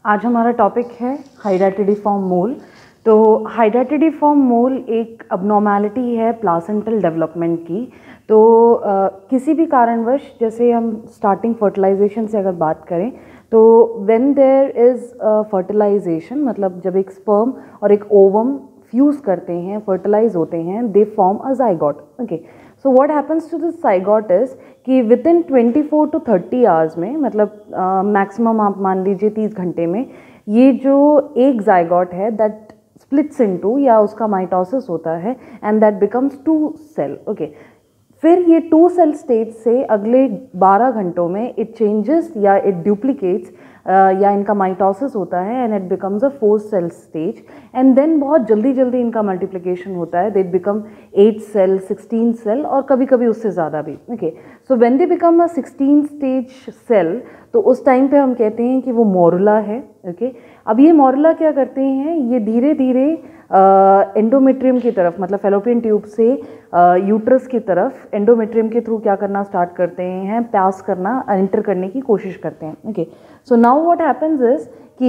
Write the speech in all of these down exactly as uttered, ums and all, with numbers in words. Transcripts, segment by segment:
आज हमारा टॉपिक है हाइड्रेटिडिफॉर्म मोल। तो हाइड्रेटिडिफॉर्म मोल एक अबनॉर्मैलिटी है प्लासेंटल डेवलपमेंट की। तो आ, किसी भी कारणवश, जैसे हम स्टार्टिंग फर्टिलाइजेशन से अगर बात करें तो व्हेन देयर इज़ फर्टिलाइजेशन, मतलब जब एक स्पर्म और एक ओवम फ्यूज़ करते हैं, फर्टिलाइज होते हैं, they form a zygote. Okay, so what happens to this zygote is कि within twenty four to thirty hours में, मतलब मैक्सिमम uh, आप मान लीजिए तीस घंटे में, ये जो एक जाइगोट है दैट स्प्लिट्स इनटू, या उसका माइटोसिस होता है and that becomes two cell. Okay, फिर ये टू सेल स्टेज से अगले बारह घंटों में इट चेंजेस या इट डुप्लीकेट्स, या इनका माइटोसिस होता है and it becomes a four cell stage, and then बहुत जल्दी जल्दी इनका मल्टीप्लिकेशन होता है, they become eight cell, sixteen cell, और कभी कभी उससे ज़्यादा भी। Okay, so when they become a sixteen stage cell, तो उस टाइम पे हम कहते हैं कि वो मोरुला है। Okay okay? अब ये मोरुला क्या करते हैं, ये धीरे धीरे एंडोमेट्रियम की तरफ, मतलब फेलोपियन ट्यूब से यूट्रस की तरफ एंडोमेट्रियम के थ्रू क्या करना स्टार्ट करते हैं, पास करना, एंटर करने की कोशिश करते हैं। Okay, so now what happens is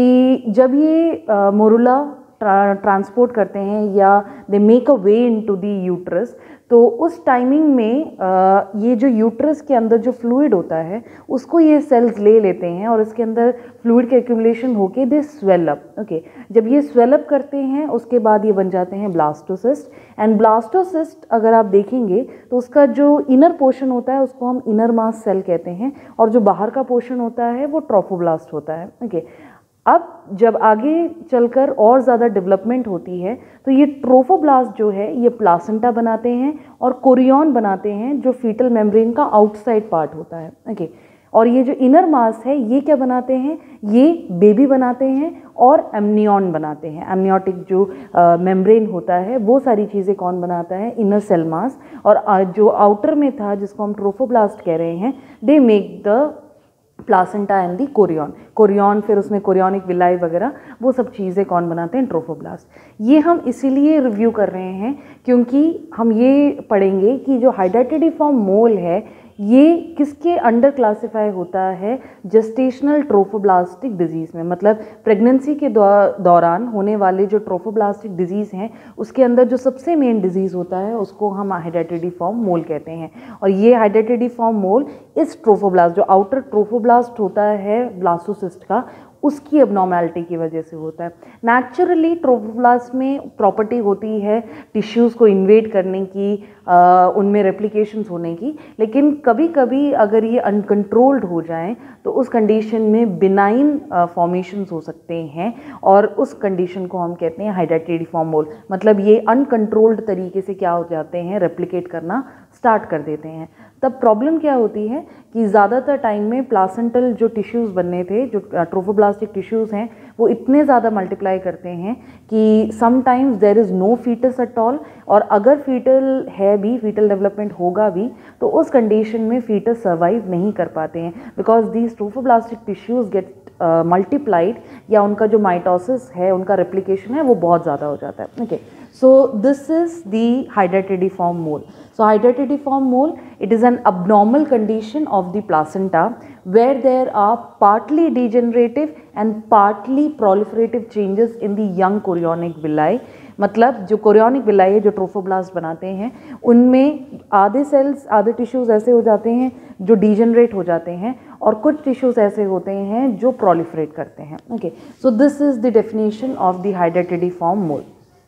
कि जब ये मोरुला ट्रांसपोर्ट करते हैं या they make a way into the uterus, तो उस टाइमिंग में आ, ये जो यूट्रस के अंदर जो फ्लूइड होता है उसको ये सेल्स ले लेते हैं और इसके अंदर फ्लूइड के एक्यूमुलेशन होके दे स्वेल अप। ओके, जब ये स्वेल अप करते हैं उसके बाद ये बन जाते हैं ब्लास्टोसिस्ट। एंड ब्लास्टोसिस्ट अगर आप देखेंगे तो उसका जो इनर पोर्शन होता है उसको हम इनर मास सेल कहते हैं, और जो बाहर का पोर्शन होता है वो ट्रोफोब्लास्ट होता है। ओके, अब जब आगे चलकर और ज़्यादा डेवलपमेंट होती है तो ये ट्रोफोब्लास्ट जो है ये प्लासेंटा बनाते हैं और कोरियन बनाते हैं, जो फीटल मेम्ब्रेन का आउटसाइड पार्ट होता है। ओके, और ये जो इनर मास है ये क्या बनाते हैं, ये बेबी बनाते हैं और एमनियन बनाते हैं। एमनियोटिक जो मेम्ब्रेन होता है वो सारी चीज़ें कौन बनाता है, इनर सेल मास। और uh, जो आउटर में था जिसको हम ट्रोफोब्लास्ट कह रहे हैं, they make the placenta and the chorion. Chorion फिर उसमें कोरियोनिक विलाई वगैरह, वो सब चीज़ें कौन बनाते हैं, ट्रोफोब्लास्ट। ये हम इसीलिए रिव्यू कर रहे हैं क्योंकि हम ये पढ़ेंगे कि जो हाइड्रेटिडिफॉर्म मोल है ये किसके अंडर क्लासिफाई होता है, जेस्टेशनल ट्रोफोब्लास्टिक डिजीज़ में। मतलब प्रेगनेंसी के दौरान होने वाले जो ट्रोफोब्लास्टिक डिजीज़ हैं उसके अंदर जो सबसे मेन डिजीज़ होता है उसको हम हाइड्रेटिडिफॉर्म मोल कहते हैं। और ये हाइड्रेटिडिफॉर्म मोल इस ट्रोफोब्लास्ट, जो आउटर ट्रोफोब्लास्ट होता है ब्लास्टोसिस्ट का, उसकी अबनॉर्मैलिटी की वजह से होता है। नेचुरली ट्रोफोब्लास्ट में प्रॉपर्टी होती है टिश्यूज़ को इन्वेड करने की, आ, उनमें रेप्लिकेशंस होने की, लेकिन कभी कभी अगर ये अनकंट्रोल्ड हो जाएं तो उस कंडीशन में बिनाइन फॉर्मेशंस हो सकते हैं, और उस कंडीशन को हम कहते हैं हाइड्रेटिडिफॉर्म मोल। मतलब ये अनकंट्रोल्ड तरीके से क्या हो जाते हैं, रेप्लिकेट करना स्टार्ट कर देते हैं। तब प्रॉब्लम क्या होती है कि ज़्यादातर टाइम में प्लासेंटल जो टिश्यूज़ बनने थे, जो ट्रोफोब्लास्टिक टिश्यूज़ हैं, वो इतने ज़्यादा मल्टीप्लाई करते हैं कि sometimes there is no fetus at all, और अगर फीटल है भी, फीटल डेवलपमेंट होगा भी, तो उस कंडीशन में फीटस सर्वाइव नहीं कर पाते हैं, because these trophoblastic tissues get multiplied, या उनका जो माइटोसिस है, उनका रेप्लिकेशन है, वो बहुत ज़्यादा हो जाता है। Okay, so this is the hydratidiform mole. So hydratidiform mole, it is an abnormal condition of the placenta where there are partly degenerative and partly proliferative changes in the young chorionic villi. मतलब जो chorionic villi है, जो trophoblast बनाते हैं, उनमें आधे sales, आधे tissues ऐसे हो जाते हैं जो डीजनरेट हो जाते हैं, और कुछ टिश्यूज़ ऐसे होते हैं जो प्रोलिफरेट करते हैं। Okay, so this is the definition of the hydatidiform mole.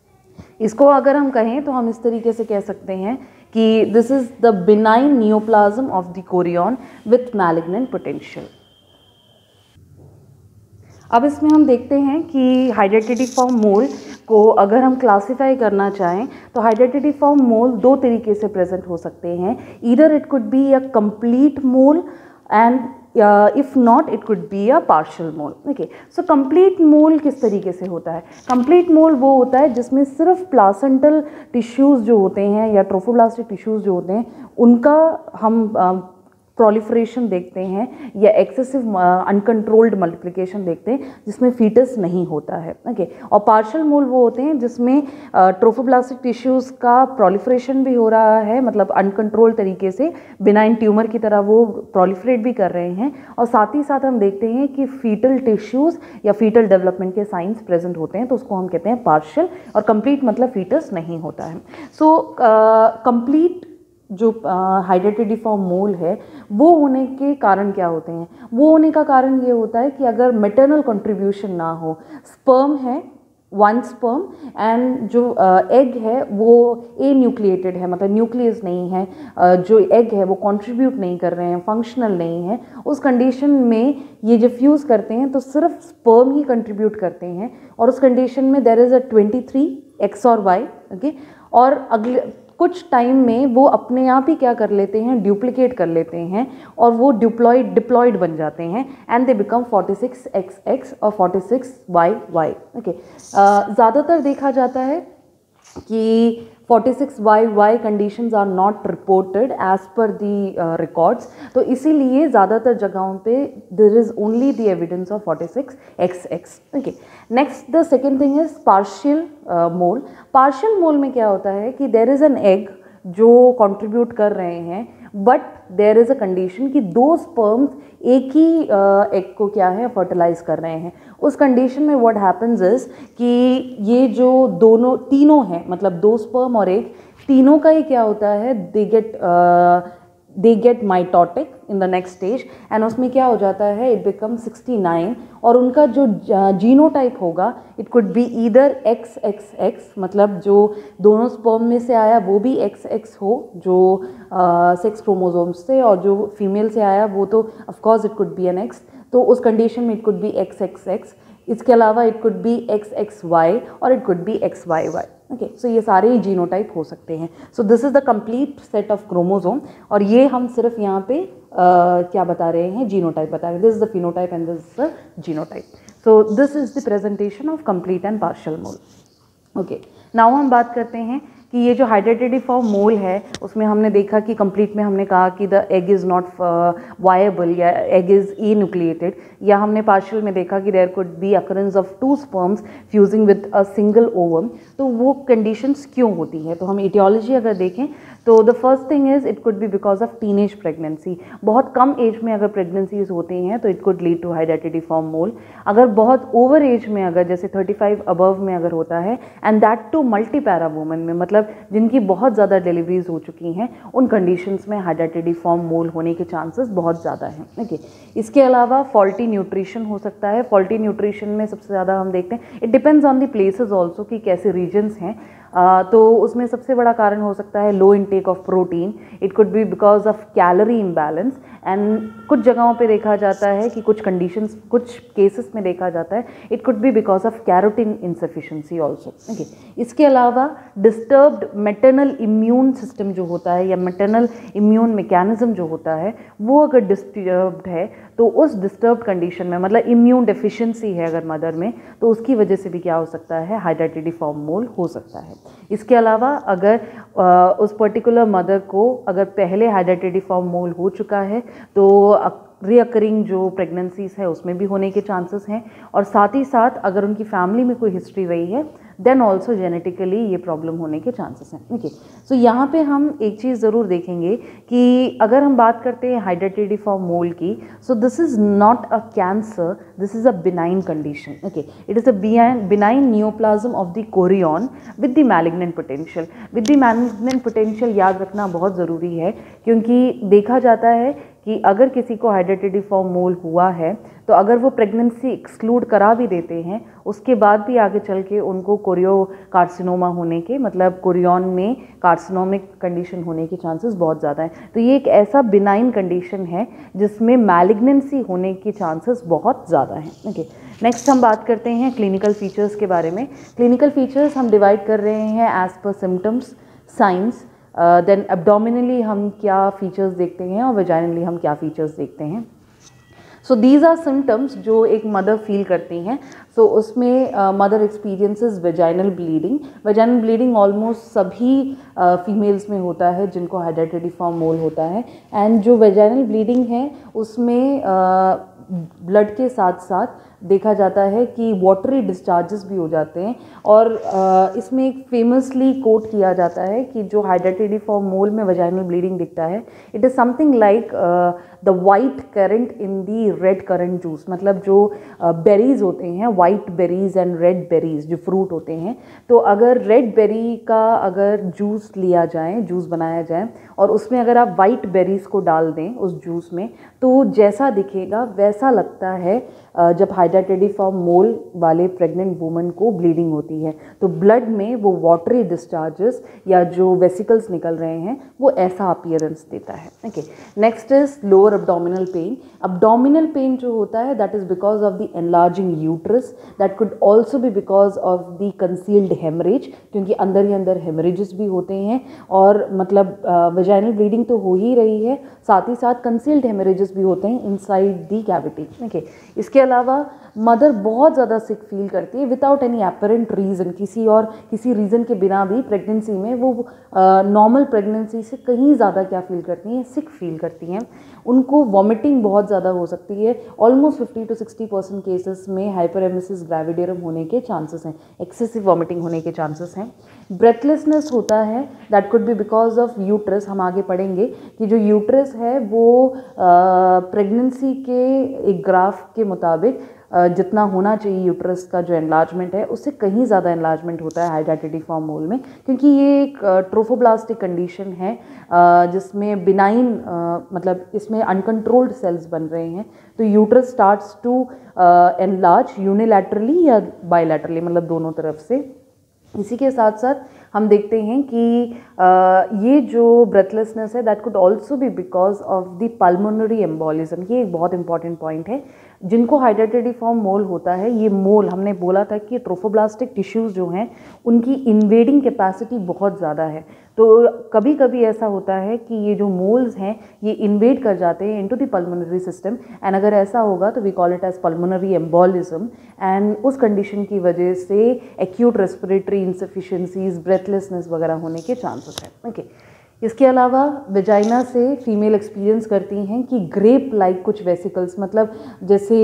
इसको अगर हम कहें तो हम इस तरीके से कह सकते हैं कि this is the benign neoplasm of the chorion with malignant potential. अब इसमें हम देखते हैं कि हाइड्रेटिडिफॉर्म मोल को अगर हम क्लासिफाई करना चाहें तो हाइड्रेटिडिफॉर्म मोल दो तरीके से प्रेजेंट हो सकते हैं। Either it could be a complete mole and if not it could be a partial mole. Okay, so complete mole किस तरीके से होता है? कंप्लीट मोल वो होता है जिसमें सिर्फ प्लासेंटल टिश्यूज़ जो होते हैं या ट्रोफोब्लास्टिक टिश्यूज़ जो होते हैं उनका हम uh, प्रोलिफरेशन देखते हैं या एक्सेसिव अनकंट्रोल्ड मल्टीप्लिकेशन देखते हैं जिसमें फीटस नहीं होता है। ओके, और पार्शियल मोल वो होते हैं जिसमें ट्रोफोब्लास्टिक टिश्यूज़ का प्रोलिफरेशन भी हो रहा है, मतलब अनकंट्रोल्ड तरीके से बिनाइन ट्यूमर की तरह वो प्रोलिफरेट भी कर रहे हैं, और साथ ही साथ हम देखते हैं कि फीटल टिश्यूज़ या फीटल डेवलपमेंट के साइंस प्रेजेंट होते हैं, तो उसको हम कहते हैं पार्शियल, और कंप्लीट मतलब फीटस नहीं होता है। सो कंप्लीट जो हाइड्रेटिडिफॉर्म मोल है वो होने के कारण क्या होते हैं? वो होने का कारण ये होता है कि अगर मैटरनल कंट्रीब्यूशन ना हो, स्पर्म है वन स्पर्म एंड जो एग uh, है वो ए न्यूक्लिएटेड है, मतलब न्यूक्लियस नहीं है, uh, जो एग है वो कंट्रीब्यूट नहीं कर रहे हैं, फंक्शनल नहीं है, उस कंडीशन में ये जब फ्यूज़ करते हैं तो सिर्फ स्पर्म ही कंट्रीब्यूट करते हैं, और उस कंडीशन में there is a twenty three X और वाई। ओके, और अगले कुछ टाइम में वो अपने आप ही क्या कर लेते हैं, ड्यूप्लिकेट कर लेते हैं, और वो डिप्लॉयड डिप्लॉयड बन जाते हैं and they become forty six X X और forty six Y Y. Okay, ज़्यादातर देखा जाता है कि forty six Y Y conditions are not reported as per the records, तो इसीलिए ज़्यादातर जगहों पे there is only the evidence of forty six X X. Okay, next the second thing is partial mole. Partial mole में क्या होता है कि देयर इज़ एन एग जो कंट्रीब्यूट कर रहे हैं, but there is a condition कि दो स्पर्म्स एक ही एग को क्या है फर्टिलाइज कर रहे हैं। उस कंडीशन में व्हाट हैपन्स इज कि ये जो दोनों तीनों हैं, मतलब दो स्पर्म और एक, तीनों का ही क्या होता है, they get they get mitotic in the next stage, and उसमें क्या हो जाता है, इट बिकम सिक्सटी नाइन, और उनका जो जीनोटाइप होगा it could be either X X X, मतलब जो दोनों स्पर्म में से आया वो भी एक्स एक्स हो जो सेक्स uh, क्रोमोसोम्स से, और जो फीमेल से आया वो तो of course it could be an X, तो उस कंडीशन में it could be X X X. इसके अलावा it could be X X Y और it could be X Y Y. Okay, so ये सारे ही जीनोटाइप हो सकते हैं। So this is the complete set of chromosome, और ये हम सिर्फ यहाँ पे uh, क्या बता रहे हैं, जीनोटाइप बता रहे हैं। This is the phenotype and this is the genotype. So this is the presentation of complete and partial mole. Okay, now हम बात करते हैं कि ये जो हाइड्रेटिडिफॉर्म मोल है उसमें हमने देखा कि कंप्लीट में हमने कहा कि the egg is not viable या एग इज़ ए न्यूक्लिएटेड, या हमने पार्शियल में देखा कि there could be occurrence of two sperms fusing with a single ovum. तो वो कंडीशंस क्यों होती है, तो हम इटियोलॉजी अगर देखें तो the first thing is it could be because of teenage pregnancy. बहुत कम एज में अगर प्रेगनेंसीज होती हैं तो it could lead to hydatidiform mole. अगर बहुत ओवर एज में, अगर जैसे थर्टी फाइव अबव में अगर होता है, and that too multipara woman में, मतलब जिनकी बहुत ज़्यादा डिलीवरीज हो चुकी हैं, उन कंडीशंस में हाइड्रेटिडिफॉर्म मोल होने के चांसेस बहुत ज़्यादा हैं। ओके, इसके अलावा फॉल्टी न्यूट्रिशन हो सकता है। फॉल्टी न्यूट्रिशन में सबसे ज़्यादा हम देखते हैं, it depends on the places also कि कैसे रीजन्स हैं। Uh, तो उसमें सबसे बड़ा कारण हो सकता है low intake of protein. It could be because of calorie imbalance, and कुछ जगहों पे देखा जाता है कि कुछ कंडीशंस, कुछ केसेस में देखा जाता है it could be because of carotene insufficiency also. Okay, इसके अलावा डिस्टर्ब्ड मैटरनल इम्यून सिस्टम जो होता है या मैटरनल इम्यून मैकेनिज्म जो होता है वो अगर डिस्टर्ब्ड है, तो उस डिस्टर्ब्ड कंडीशन में, मतलब इम्यून डेफिशिएंसी है अगर मदर में, तो उसकी वजह से भी क्या हो सकता है, हाइड्रेटिडिफॉर्म मोल हो सकता है। इसके अलावा अगर आ, उस पर्टिकुलर मदर को अगर पहले हाइड्रेटिडिफॉर्म मोल हो चुका है तो रीअकरिंग जो प्रेगनेंसीज है उसमें भी होने के चांसेस हैं, और साथ ही साथ अगर उनकी फैमिली में कोई हिस्ट्री रही है देन ऑल्सो जेनेटिकली ये प्रॉब्लम होने के चांसेस हैं। ओके, सो यहाँ पे हम एक चीज़ ज़रूर देखेंगे कि अगर हम बात करते हैं हाइड्रेटिडिफॉर्म मोल की, so this is not a cancer, this is a benign condition. Okay, it is a benign neoplasm of the chorion with the malignant potential. With the malignant potential याद रखना बहुत ज़रूरी है, क्योंकि देखा जाता है कि अगर किसी को हाइड्रेटिडिफॉर्म मोल हुआ है तो अगर वो प्रेगनेंसी एक्सक्लूड करा भी देते हैं, उसके बाद भी आगे चल के उनको कोरियो कार्सिनोमा होने के, मतलब कोरियन में कार्सिनोमिक कंडीशन होने के चांसेस बहुत ज़्यादा हैं। तो ये एक ऐसा बिनाइन कंडीशन है जिसमें मैलिग्नेंसी होने के चांसेस बहुत ज़्यादा हैं। ओके, नेक्स्ट हम बात करते हैं क्लिनिकल फीचर्स के बारे में। क्लिनिकल फीचर्स हम डिवाइड कर रहे हैं as per symptoms, science, then एब्डोमिनली हम क्या फीचर्स देखते हैं और वेजाइनली हम क्या फीचर्स देखते हैं। सो दीज आर सिम्टम्स जो एक मदर फील करती हैं. सो so, उसमें mother experiences vaginal bleeding. Vaginal bleeding almost सभी फीमेल्स uh, में होता है जिनको हाइड्रेटिडिफॉर्म मोल होता है. एंड जो वेजाइनल ब्लीडिंग है उसमें ब्लड uh, के साथ साथ देखा जाता है कि वाटरी डिस्चार्जेस भी हो जाते हैं. और uh, इसमें एक फेमसली कोट किया जाता है कि जो हाइड्रेटिडिफॉर्म मोल में वेजाइनल ब्लीडिंग दिखता है, it is something like the white currant in the red currant juice. मतलब जो बेरीज uh, होते हैं, white berries and red berries जो फ्रूट होते हैं, तो अगर रेड बेरी का अगर जूस लिया जाए, जूस बनाया जाए और उसमें अगर आप वाइट बेरीज को डाल दें उस जूस में, तो जैसा दिखेगा वैसा लगता है जब हाइड्रेटिडिफॉर्म मोल वाले प्रेग्नेंट वुमन को ब्लीडिंग होती है. तो ब्लड में वो वाटरी डिस्चार्जेस या जो वेसिकल्स निकल रहे हैं वो ऐसा अपीयरेंस देता है. Okay, next is lower abdominal pain. Abdominal pain जो होता है that is because of the enlarging uterus. That could also be because of the concealed haemorrhage, क्योंकि अंदर ही अंदर हेमरेजेस भी होते हैं और मतलब वेजाइनल uh, ब्लीडिंग तो हो ही रही है, साथ ही साथ कंसील्ड हेमरेजेस भी होते हैं इनसाइड दी कैविटी. ओके, इसके अलावा मदर बहुत ज़्यादा सिक फील करती है विदाउट एनी एपरेंट रीज़न. किसी और किसी रीज़न के बिना भी प्रेगनेंसी में वो नॉर्मल प्रेगनेंसी से कहीं ज़्यादा क्या फील करती हैं, सिक फील करती हैं. उनको वॉमिटिंग बहुत ज़्यादा हो सकती है. Almost fifty to sixty percent cases में हाइपरेमेसिस ग्रेविडेरम होने के चांसेस हैं, एक्सेसिव वॉमिटिंग होने के चांसेस हैं. ब्रेथलेसनेस होता है, that could be because of uterus. हम आगे पढ़ेंगे कि जो यूट्रस है वो प्रेगनेंसी के एक ग्राफ के मुताबिक जितना होना चाहिए यूट्रस का जो एनलार्जमेंट है उससे कहीं ज़्यादा एनलार्जमेंट होता है हाइड्रेटिडिफॉर्म मोल में, क्योंकि ये एक ट्रोफोब्लास्टिक कंडीशन है जिसमें बिनाइन मतलब इसमें अनकंट्रोल्ड सेल्स बन रहे हैं. तो uterus starts to enlarge unilaterally या बायलैटरली, मतलब दोनों तरफ से. इसी के साथ साथ हम देखते हैं कि uh, ये जो ब्रेथलेसनेस है that could also be because of the pulmonary embolism. ये एक बहुत इंपॉर्टेंट पॉइंट है. जिनको हाइड्रेटिडिफॉर्म मोल होता है, ये मोल हमने बोला था कि ट्रोफोब्लास्टिक टिश्यूज़ जो हैं उनकी इन्वेडिंग कैपेसिटी बहुत ज़्यादा है. तो कभी कभी ऐसा होता है कि ये जो मोल्स हैं ये इन्वेड कर जाते हैं into the pulmonary system, and अगर ऐसा होगा तो we call it as pulmonary embolism. And उस कंडीशन की वजह से एक्यूट रेस्पिरेटरी इंसफिशिएंसीज, ब्रेथलेसनेस वगैरह होने के चांसेस हैं. Okay okay. इसके अलावा वेजाइना से फीमेल एक्सपीरियंस करती हैं कि ग्रेप लाइक कुछ वेसिकल्स, मतलब जैसे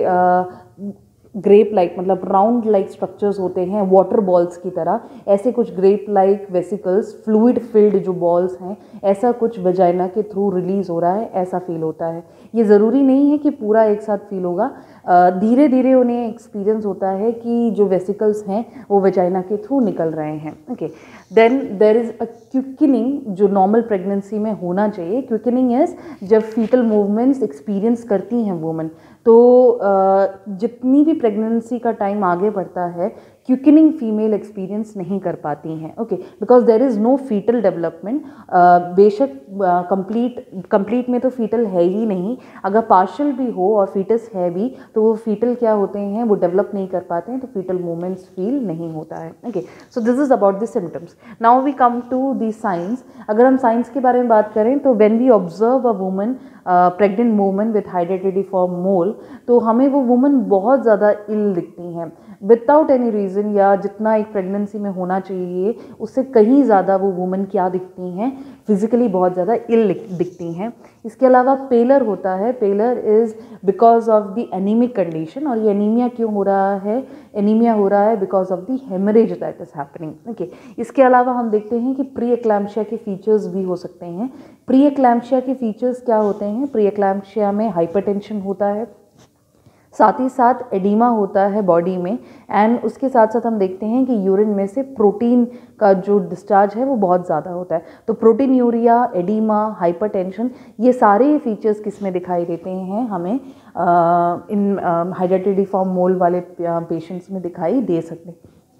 ग्रेप लाइक मतलब राउंड लाइक स्ट्रक्चर्स होते हैं वाटर बॉल्स की तरह, ऐसे कुछ grape like vesicles, fluid filled जो बॉल्स हैं, ऐसा कुछ वेजाइना के थ्रू रिलीज़ हो रहा है, ऐसा फील होता है. ये ज़रूरी नहीं है कि पूरा एक साथ फील होगा, धीरे धीरे उन्हें एक्सपीरियंस होता है कि जो वेसिकल्स हैं वो वेजाइना के थ्रू निकल रहे हैं. Okay, then there is a quickening जो नॉर्मल प्रेगनेंसी में होना चाहिए. क्विकनिंग इज़ जब फीटल मूवमेंट्स एक्सपीरियंस करती हैं वुमन, तो जितनी भी प्रेगनेंसी का टाइम आगे बढ़ता है क्विकनिंग फीमेल एक्सपीरियंस नहीं कर पाती हैं. Okay, because there is no fetal development. बेशक कंप्लीट कंप्लीट में तो फीटल है ही नहीं, अगर पार्शल भी हो और फीटस है भी तो वो फीटल क्या होते हैं वो डेवलप नहीं कर पाते हैं, तो फीटल मूवमेंट्स फील नहीं होता है. Okay, so this is about the symptoms. Now we come to the signs. अगर हम साइंस के बारे में बात करें तो when we observe a woman pregnant woman with hydatidiform mole, तो हमें वो वुमन बहुत ज़्यादा इल दिखती हैं विदाउट एनी रीज़न, या जितना एक प्रेगनेंसी में होना चाहिए उससे कहीं ज़्यादा वो वुमन क्या दिखती हैं, फिजिकली बहुत ज़्यादा इल दिखती हैं. इसके अलावा पेलर होता है. Pallor is because of the anaemic condition, और ये एनीमिया क्यों हो रहा है? एनीमिया हो रहा है because of the haemorrhage that is happening. Okay, इसके अलावा हम देखते हैं कि प्री एक्लैम्पशिया के फीचर्स भी हो सकते हैं. प्री एक्लैम्पशिया के फीचर्स क्या होते हैं? प्री एक्लैम्पशिया में हाइपरटेंशन होता है, साथ ही साथ एडिमा होता है बॉडी में, एंड उसके साथ साथ हम देखते हैं कि यूरिन में से प्रोटीन का जो डिस्चार्ज है वो बहुत ज़्यादा होता है. तो प्रोटीन यूरिया, एडिमा, हाइपरटेंशन, ये सारे फीचर्स किस में दिखाई देते हैं? हमें आ, इन हाइड्रेटिडिफॉर्म मोल वाले पेशेंट्स में दिखाई दे सकते हैं.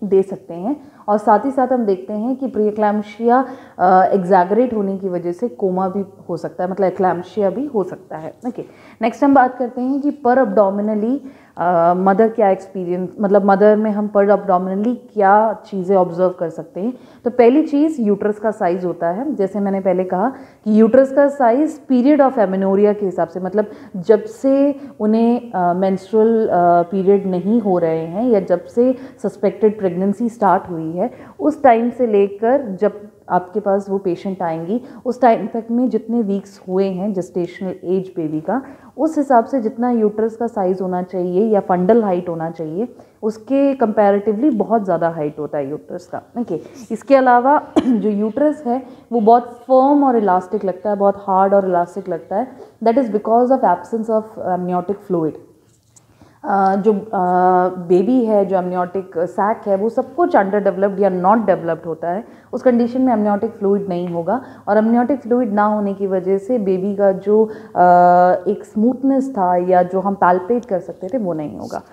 दे सकते हैं। और साथ ही साथ हम देखते हैं कि प्री एक्लैम्शिया एग्जैगरेट होने की वजह से कोमा भी हो सकता है, मतलब एक्लैम्शिया भी हो सकता है। ओके, नेक्स्ट हम बात करते हैं कि पर अब्डोमिनली मदर क्या एक्सपीरियंस, मतलब मदर में हम पर अब्डोमिनली क्या चीज़ें ऑब्जर्व कर सकते हैं। तो पहली चीज़ यूट्रस का साइज़ होता है। जैसे मैंने पहले कहा कि यूट्रस का साइज़ पीरियड ऑफ एमेनोरिया के हिसाब से, मतलब जब से उन्हें मेंस्ट्रुअल पीरियड नहीं हो रहे हैं या जब से सस्पेक्टेड प्रेगनेंसी स्टार्ट हुई है, उस टाइम से लेकर जब आपके पास वो पेशेंट आएंगी उस टाइम तक में जितने वीक्स हुए हैं जेस्टेशनल एज बेबी का, उस हिसाब से जितना यूट्रस का साइज़ होना चाहिए या फंडल हाइट होना चाहिए उसके कंपैरेटिवली बहुत ज़्यादा हाइट होता है यूट्रस का। ओके, इसके अलावा जो यूट्रस है वो बहुत फर्म और इलास्टिक लगता है, बहुत हार्ड और इलास्टिक लगता है। That is because of absence of amniotic fluid. Uh, जो बेबी uh, है, जो एमनियोटिक सैक है, वो सब कुछ अंडर डेवलप्ड या नॉट डेवलप्ड होता है। उस कंडीशन में एमनियोटिक फ्लूइड नहीं होगा, और एमनियोटिक फ्लूइड ना होने की वजह से बेबी का जो uh, एक स्मूथनेस था या जो हम पैल्पेट कर सकते थे वो नहीं होगा।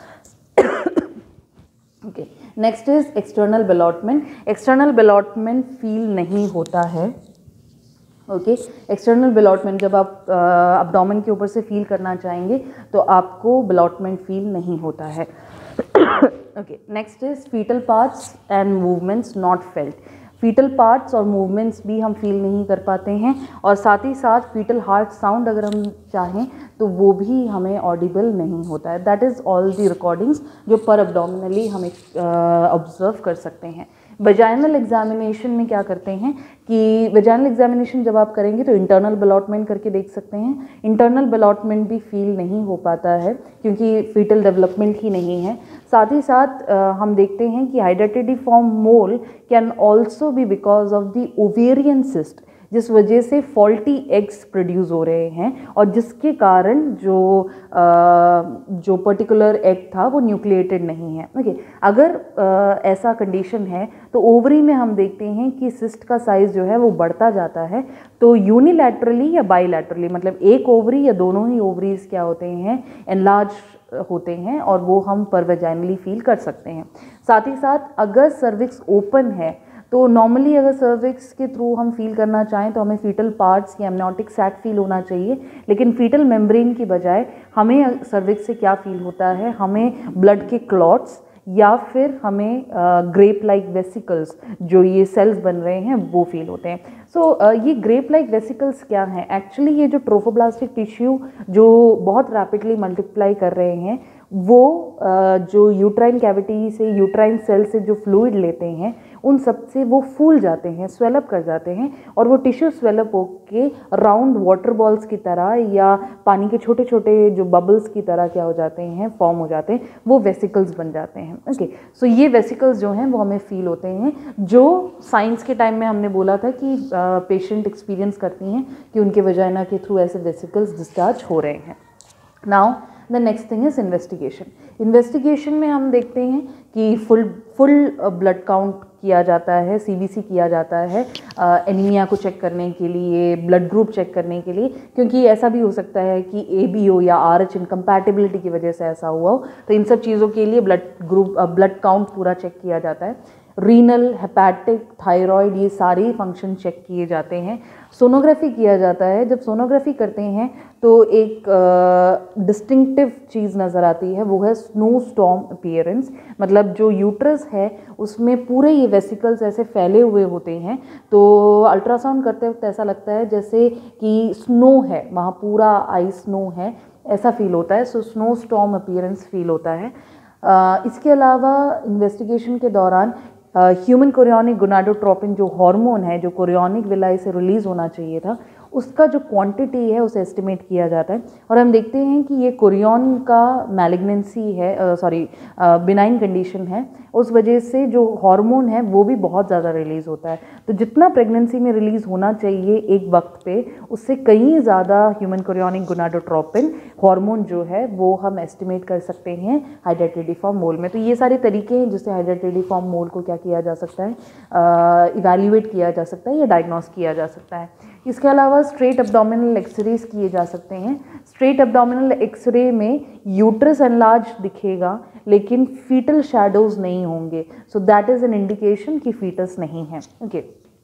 Okay, next is external ballottement. External ballottement feel नहीं होता है। ओके, एक्सटर्नल बेलॉटमेंट जब आप अब्डोमेन के ऊपर से फील करना चाहेंगे तो आपको बेलॉटमेंट फील नहीं होता है। Okay, next is fetal parts and movements not felt. Fetal parts और मूवमेंट्स भी हम फील नहीं कर पाते हैं, और साथ ही साथ फीटल हार्ट साउंड अगर हम चाहें तो वो भी हमें ऑडिबल नहीं होता है। That is all the recordings जो पर अब्डोमिनली हम ऑब्जर्व कर सकते हैं। वजाइनल एग्जामिनेशन में क्या करते हैं कि वजाइनल एग्जामिनेशन जब आप करेंगे तो इंटरनल बेलॉटमेंट करके देख सकते हैं। इंटरनल बेलॉटमेंट भी फील नहीं हो पाता है क्योंकि फीटल डेवलपमेंट ही नहीं है। साथ ही साथ आ, हम देखते हैं कि hydatidiform mole can also be because of the ovarian cyst, जिस वजह से फॉल्टी एग्स प्रोड्यूस हो रहे हैं और जिसके कारण जो आ, जो पर्टिकुलर एग था वो न्यूक्लिएटेड नहीं है। ओके, अगर आ, ऐसा कंडीशन है तो ओवरी में हम देखते हैं कि सिस्ट का साइज़ जो है वो बढ़ता जाता है। तो यूनिलैटरली या बाईलैटरली, मतलब एक ओवरी या दोनों ही ओवरीज क्या होते हैं, एनलार्ज होते हैं, और वो हम पर वजाइनली फील कर सकते हैं। साथ ही साथ अगर सर्विक्स ओपन है तो नॉर्मली अगर सर्विक्स के थ्रू हम फील करना चाहें तो हमें फीटल पार्ट्स या एमनियोटिक सैक फील होना चाहिए, लेकिन फीटल मेम्ब्रेन की बजाय हमें सर्विक्स से क्या फील होता है, हमें ब्लड के क्लॉट्स या फिर हमें ग्रेप लाइक वेसिकल्स, जो ये सेल्स बन रहे हैं वो फील होते हैं। सो so, uh, ये ग्रेप लाइक वेसिकल्स क्या हैं? एक्चुअली ये जो ट्रोफोब्लास्टिक टिश्यू जो बहुत रैपिडली मल्टीप्लाई कर रहे हैं वो uh, जो यूट्राइन कैविटी से, यूट्राइन सेल से जो फ्लूइड लेते हैं उन सब से वो फूल जाते हैं, स्वेलअप कर जाते हैं, और वो टिश्यू स्वेलअप होके राउंड वाटर बॉल्स की तरह या पानी के छोटे छोटे जो बबल्स की तरह क्या हो जाते हैं, फॉर्म हो जाते हैं, वो वेसिकल्स बन जाते हैं। ओके, सो ये वेसिकल्स जो हैं वो हमें फील होते हैं, जो साइंस के टाइम में हमने बोला था कि पेशेंट एक्सपीरियंस करती हैं कि उनके वजाइना के थ्रू ऐसे वेसिकल्स डिस्चार्ज हो रहे हैं। Now the next thing is investigation. Investigation में हम देखते हैं कि फुल फुल ब्लड काउंट किया जाता है, सीबीसी किया जाता है एनीमिया को चेक करने के लिए, ब्लड ग्रुप चेक करने के लिए, क्योंकि ऐसा भी हो सकता है कि ए बी ओ या आर एच इनकम्पैटिबिलिटी की वजह से ऐसा हुआ हो। तो इन सब चीज़ों के लिए ब्लड ग्रुप ब्लड काउंट पूरा चेक किया जाता है। रीनल, हेपैटिक, थायराइड, ये सारे फंक्शन चेक किए जाते हैं। सोनोग्राफी किया जाता है। जब सोनोग्राफी करते हैं तो एक डिस्टिंक्टिव चीज़ नज़र आती है, वो है स्नो स्टॉर्म अपीयरेंस। मतलब जो यूट्रस है उसमें पूरे ये वेसिकल्स ऐसे फैले हुए होते हैं, तो अल्ट्रासाउंड करते वक्त ऐसा लगता है जैसे कि स्नो है, वहाँ पूरा आइस स्नो है, ऐसा फील होता है। So snowstorm appearance feel होता है। uh, इसके अलावा इन्वेस्टिगेशन के दौरान ह्यूमन कोरियोनिक गोनाडोट्रोपिन जो हार्मोन है, जो कोरियोनिक विलाई से रिलीज़ होना चाहिए था, उसका जो क्वांटिटी है उसे एस्टिमेट किया जाता है, और हम देखते हैं कि ये कोरियन का मैलिग्नेंसी है, सॉरी बिनाइन कंडीशन है, उस वजह से जो हार्मोन है वो भी बहुत ज़्यादा रिलीज़ होता है। तो जितना प्रेगनेंसी में रिलीज़ होना चाहिए एक वक्त पे, उससे कहीं ज़्यादा ह्यूमन कोरियोनिक गोनाडोट्रोपिन हार्मोन जो है वो हम एस्टिमेट कर सकते हैं हाइड्रेटिडिफॉर्म मोल में। तो ये सारे तरीके हैं जिससे हाइड्रेटिडिफॉर्म मोल को क्या किया जा सकता है, इवैल्यूएट किया जा सकता है या डायग्नोस किया जा सकता है। इसके अलावा स्ट्रेट एब्डोमिनल एक्सरेज किए जा सकते हैं। स्ट्रेट एब्डोमिनल एक्सरे में यूट्रस एनलार्ज दिखेगा लेकिन फीटल शैडोज़ नहीं होंगे, so that is an indication कि फीटस नहीं है। ओके,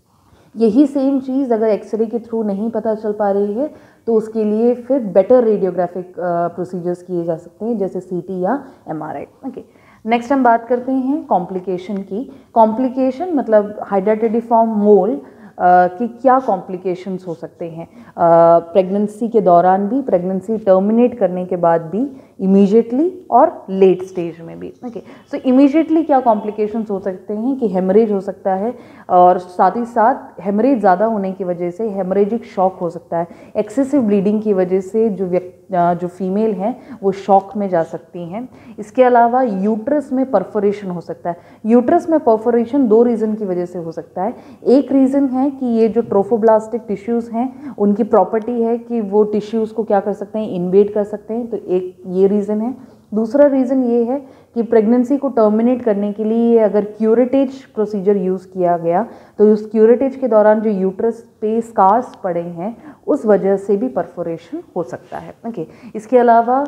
यही सेम चीज़ अगर एक्सरे के थ्रू नहीं पता चल पा रही है तो उसके लिए फिर बेटर रेडियोग्राफिक प्रोसीजर्स किए जा सकते हैं, जैसे सीटी या एमआरआई। ओके, नेक्स्ट हम बात करते हैं कॉम्प्लिकेशन की। कॉम्प्लिकेशन मतलब हाइड्रेटेडिफॉर्म मोल कि क्या कॉम्प्लिकेशंस हो सकते हैं प्रेगनेंसी के दौरान भी, प्रेगनेंसी टर्मिनेट करने के बाद भी, इमीडिएटली और लेट स्टेज में भी। ओके, सो इमीडिएटली क्या कॉम्प्लिकेशंस हो सकते हैं कि हेमरेज हो सकता है और साथ ही साथ हेमरेज ज़्यादा होने की वजह से हेमरेजिक शॉक हो सकता है। एक्सेसिव ब्लीडिंग की वजह से जो व्यक्ति जो फीमेल हैं वो शॉक में जा सकती हैं। इसके अलावा यूट्रस में परफोरेशन हो सकता है। यूट्रस में परफोरेशन दो रीज़न की वजह से हो सकता है। एक रीज़न है कि ये जो ट्रोफोब्लास्टिक टिश्यूज़ हैं उनकी प्रॉपर्टी है कि वो टिश्यूज़ को क्या कर सकते हैं, इन्वेड कर सकते हैं, तो एक ये रीज़न है। दूसरा रीज़न ये है कि प्रेगनेंसी को टर्मिनेट करने के लिए अगर क्यूरेटेज प्रोसीजर यूज़ किया गया तो उस क्यूरेटेज के दौरान जो यूट्रस पे स्कार्स पड़े हैं उस वजह से भी परफोरेशन हो सकता है। ओके, इसके अलावा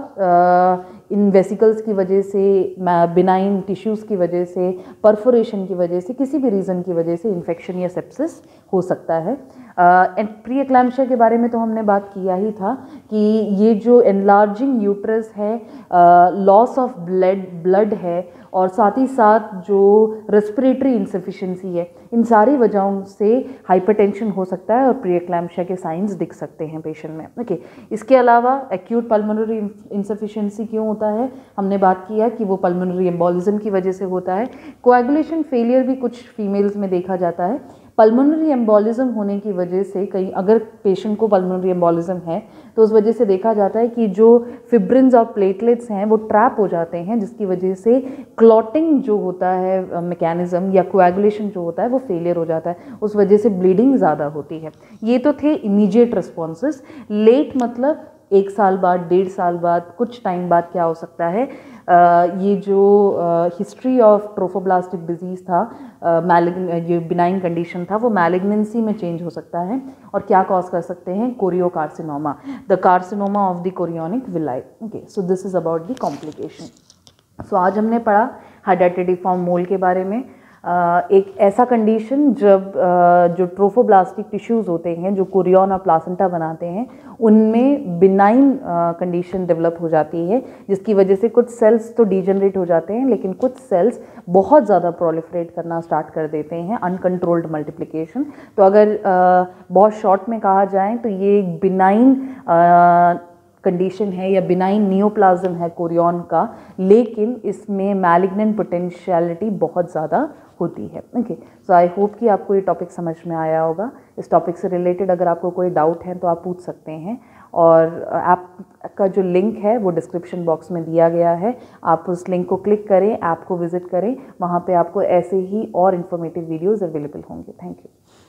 इन वेसिकल्स की वजह से, बिनाइन टिश्यूज़ की वजह से, परफोरेशन की वजह से, किसी भी रीज़न की वजह से इन्फेक्शन या सेप्सिस हो सकता है। एंड प्री एक्लैम्पशिया के बारे में तो हमने बात किया ही था कि ये जो एनलार्जिंग यूट्रस है, लॉस ऑफ ब्लड ब्लड है और साथ ही साथ जो रेस्पिरेटरी इंसफिशिएंसी है, इन सारी वजहों से हाइपरटेंशन हो सकता है और प्री एक्लैम्पशिया के साइंस दिख सकते हैं पेशेंट में। ओके, इसके अलावा एक्यूट पल्मोनरी इंसफिशिएंसी क्यों होता है, हमने बात किया कि वो पल्मोनरी एम्बोलिज्म की वजह से होता है। कोएगुलेशन फेलियर भी कुछ फीमेल्स में देखा जाता है। पल्मोनरी एम्बोलिज्म होने की वजह से कई, अगर पेशेंट को पल्मोनरी एम्बोलिज्म है तो उस वजह से देखा जाता है कि जो फिब्रिन्स और प्लेटलेट्स हैं वो ट्रैप हो जाते हैं, जिसकी वजह से क्लॉटिंग जो होता है मैकेनिज्म या कोएगुलेशन जो होता है वो फेलियर हो जाता है, उस वजह से ब्लीडिंग ज़्यादा होती है। ये तो थे इमीडिएट रिस्पॉन्सेस। लेट मतलब एक साल बाद, डेढ़ साल बाद, कुछ टाइम बाद क्या हो सकता है, Uh, ये जो हिस्ट्री ऑफ ट्रोफोब्लास्टिक डिजीज़ था, मैलिग्न ये बिनाइन कंडीशन था, वो मैलिग्नेंसी में चेंज हो सकता है और क्या कॉज कर सकते हैं, choriocarcinoma, the carcinoma of the chorionic villi. Okay, so this is about the complication. So आज हमने पढ़ा हाइड्रेटेडिफॉर्म मोल के बारे में। Uh, एक ऐसा कंडीशन जब uh, जो ट्रोफोब्लास्टिक टिश्यूज़ होते हैं जो कोरियन और प्लासेंटा बनाते हैं उनमें बिनाइन कंडीशन डेवलप हो जाती है, जिसकी वजह से कुछ सेल्स तो डीजनरेट हो जाते हैं लेकिन कुछ सेल्स बहुत ज़्यादा प्रोलिफरेट करना स्टार्ट कर देते हैं, अनकंट्रोल्ड मल्टीप्लिकेशन। तो अगर uh, बहुत शॉर्ट में कहा जाए तो ये एक बिनाइन कंडीशन है या बिनाइन नियोप्लाज्म है कोरियन का, लेकिन इसमें मैलिग्नेंट पोटेंशियलिटी बहुत ज़्यादा होती है। ओके, सो आई होप कि आपको ये टॉपिक समझ में आया होगा। इस टॉपिक से रिलेटेड अगर आपको कोई डाउट है तो आप पूछ सकते हैं और ऐप का जो लिंक है वो डिस्क्रिप्शन बॉक्स में दिया गया है, आप उस लिंक को क्लिक करें, ऐप को विजिट करें, वहाँ पे आपको ऐसे ही और इन्फॉर्मेटिव वीडियोज़ अवेलेबल होंगे। Thank you.